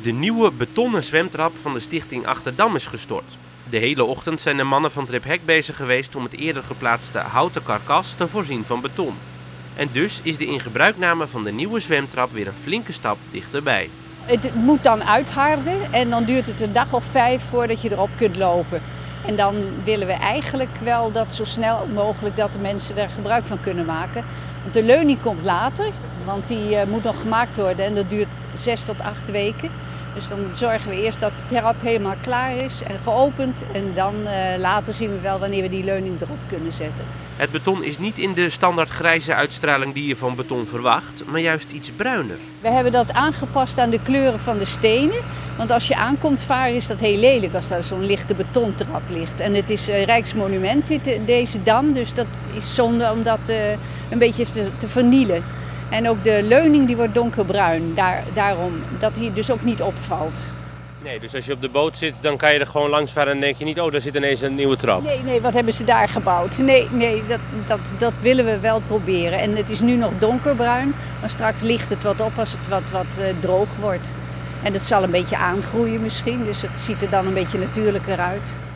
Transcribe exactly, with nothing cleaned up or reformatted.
De nieuwe betonnen zwemtrap van de stichting Achterdam is gestort. De hele ochtend zijn de mannen van Trip Hek bezig geweest om het eerder geplaatste houten karkas te voorzien van beton. En dus is de ingebruikname van de nieuwe zwemtrap weer een flinke stap dichterbij. Het moet dan uitharden en dan duurt het een dag of vijf voordat je erop kunt lopen. En dan willen we eigenlijk wel dat zo snel mogelijk dat de mensen er gebruik van kunnen maken. Want de leuning komt later, want die uh, moet nog gemaakt worden en dat duurt zes tot acht weken. Dus dan zorgen we eerst dat de trap helemaal klaar is en geopend. En dan uh, later zien we wel wanneer we die leuning erop kunnen zetten. Het beton is niet in de standaard grijze uitstraling die je van beton verwacht, maar juist iets bruiner. We hebben dat aangepast aan de kleuren van de stenen. Want als je aankomt varen is dat heel lelijk als daar zo'n lichte betontrap ligt. En het is uh, Rijksmonument dit, deze dam, dus dat is zonde om dat uh, een beetje te, te vernielen. En ook de leuning die wordt donkerbruin, daar, daarom dat die dus ook niet opvalt. Nee, dus als je op de boot zit, dan kan je er gewoon langs varen en denk je niet, oh, daar zit ineens een nieuwe trap. Nee, nee, wat hebben ze daar gebouwd? Nee, nee, dat, dat, dat willen we wel proberen. En het is nu nog donkerbruin, maar straks ligt het wat op als het wat, wat uh, droog wordt. En dat zal een beetje aangroeien misschien, dus het ziet er dan een beetje natuurlijker uit.